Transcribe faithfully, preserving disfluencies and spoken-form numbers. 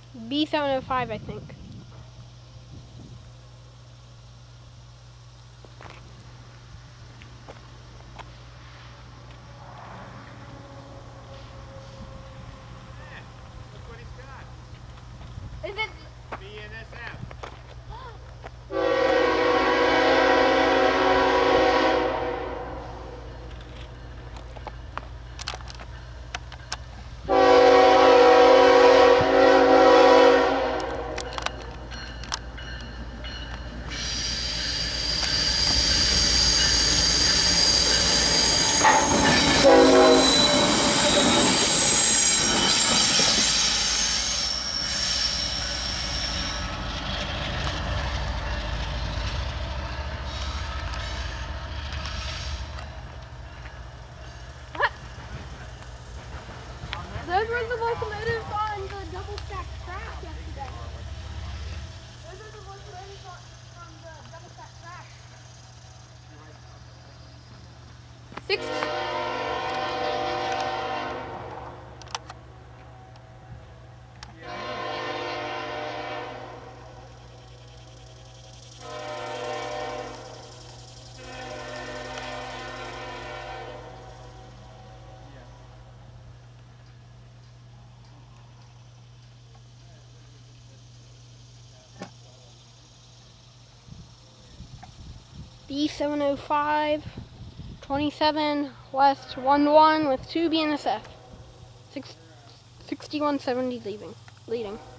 B seven oh five, I think. Look what he's got. Is it B N S F. Those were the locomotives on the double stack track yesterday. Those are the locomotives on, from the double stack track. Six. B seven oh five, twenty-seven west, one one with two B N S F. sixty-one seventy leaving, leading.